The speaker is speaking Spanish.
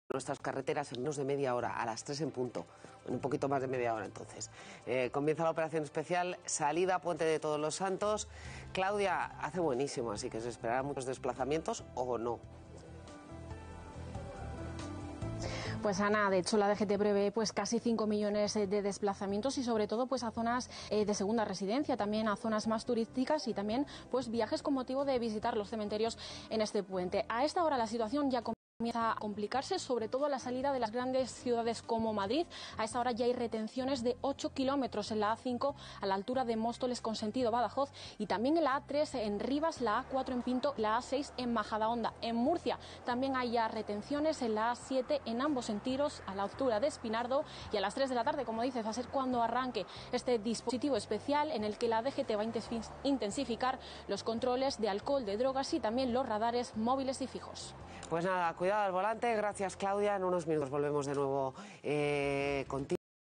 nuestras carreteras en menos de media hora, a las 3 en punto, en un poquito más de media hora entonces. Comienza la operación especial, salida a Puente de Todos los Santos. Claudia, hace buenísimo, así que se esperarán muchos desplazamientos o no. Pues Ana, de hecho la DGT prevé pues casi 5 millones de desplazamientos y sobre todo pues a zonas de segunda residencia, también a zonas más turísticas y también pues viajes con motivo de visitar los cementerios en este puente. A esta hora la situación ya comienza a complicarse, sobre todo a la salida de las grandes ciudades como Madrid. A esta hora ya hay retenciones de 8 kilómetros en la A5 a la altura de Móstoles con sentido Badajoz y también en la A3 en Rivas, la A4 en Pinto, la A6 en Majadahonda. En Murcia también hay ya retenciones en la A7 en ambos sentidos a la altura de Espinardo y a las 3 de la tarde, como dices, va a ser cuando arranque este dispositivo especial en el que la DGT va a intensificar los controles de alcohol, de drogas y también los radares móviles y fijos. Pues nada, cuidado al volante. Gracias, Claudia. En unos minutos volvemos de nuevo contigo.